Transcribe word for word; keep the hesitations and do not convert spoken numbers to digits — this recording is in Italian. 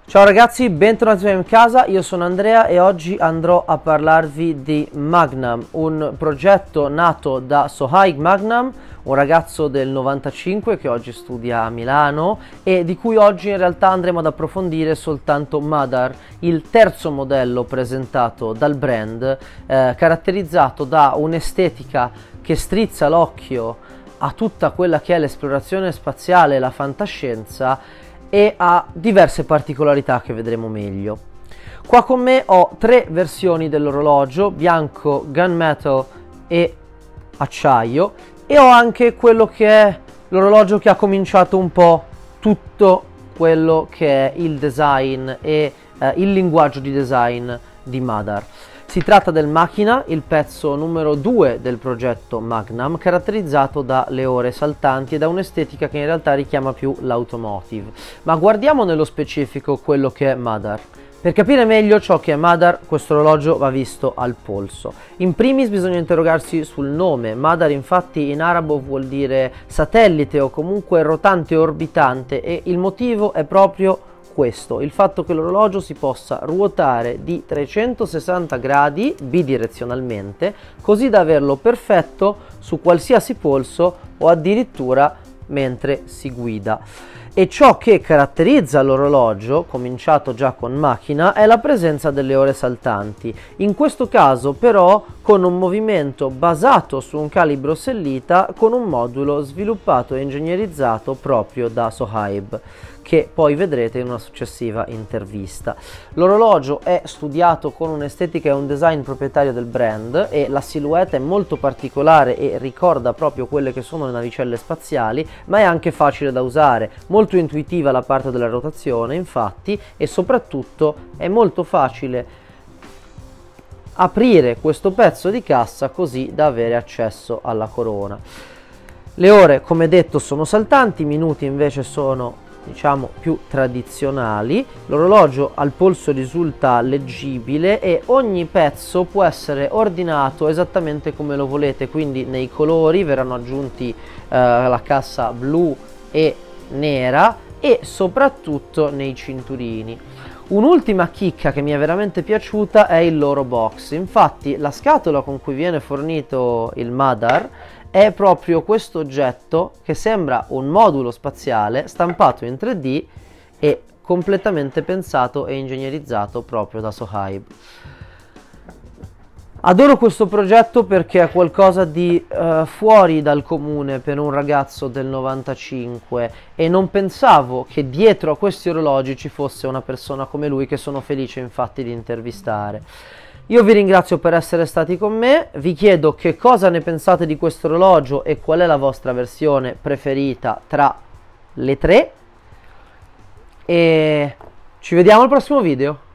Ciao ragazzi, bentornati in casa, io sono Andrea e oggi andrò a parlarvi di Magnum, un progetto nato da Sohaib Magnum, un ragazzo del novantacinque che oggi studia a Milano e di cui oggi in realtà andremo ad approfondire soltanto Madar, il terzo modello presentato dal brand, eh, caratterizzato da un'estetica che strizza l'occhio a tutta quella che è l'esplorazione spaziale e la fantascienza e ha diverse particolarità che vedremo meglio. Qua con me ho tre versioni dell'orologio, bianco, gunmetal e acciaio, e ho anche quello che è l'orologio che ha cominciato un po' tutto quello che è il design e eh, il linguaggio di design di Madar. Si tratta del Machina, il pezzo numero due del progetto Magnum, caratterizzato dalle ore saltanti e da un'estetica che in realtà richiama più l'automotive. Ma guardiamo nello specifico quello che è Madar. Per capire meglio ciò che è Madar, questo orologio va visto al polso. In primis bisogna interrogarsi sul nome. Madar infatti in arabo vuol dire satellite o comunque rotante o orbitante, e il motivo è proprio questo, il fatto che l'orologio si possa ruotare di trecentosessanta gradi bidirezionalmente, così da averlo perfetto su qualsiasi polso o addirittura mentre si guida. E ciò che caratterizza l'orologio, cominciato già con Machina, è la presenza delle ore saltanti, in questo caso però con un movimento basato su un calibro sellita con un modulo sviluppato e ingegnerizzato proprio da Sohaib, che poi vedrete in una successiva intervista. L'orologio è studiato con un'estetica e un design proprietario del brand e la silhouette è molto particolare e ricorda proprio quelle che sono le navicelle spaziali, ma è anche facile da usare, molto intuitiva la parte della rotazione infatti, e soprattutto è molto facile aprire questo pezzo di cassa così da avere accesso alla corona. Le ore, come detto, sono saltanti, i minuti invece sono, diciamo, più tradizionali. L'orologio al polso risulta leggibile e ogni pezzo può essere ordinato esattamente come lo volete, quindi nei colori verranno aggiunti eh, la cassa blu e nera e soprattutto nei cinturini. Un'ultima chicca che mi è veramente piaciuta è il loro box. Infatti la scatola con cui viene fornito il Madar è proprio questo oggetto che sembra un modulo spaziale stampato in tre D e completamente pensato e ingegnerizzato proprio da Sohaib. Adoro questo progetto perché è qualcosa di uh, fuori dal comune per un ragazzo del novantacinque e non pensavo che dietro a questi orologi ci fosse una persona come lui, che sono felice infatti di intervistare. Io vi ringrazio per essere stati con me, vi chiedo che cosa ne pensate di questo orologio e qual è la vostra versione preferita tra le tre, e ci vediamo al prossimo video.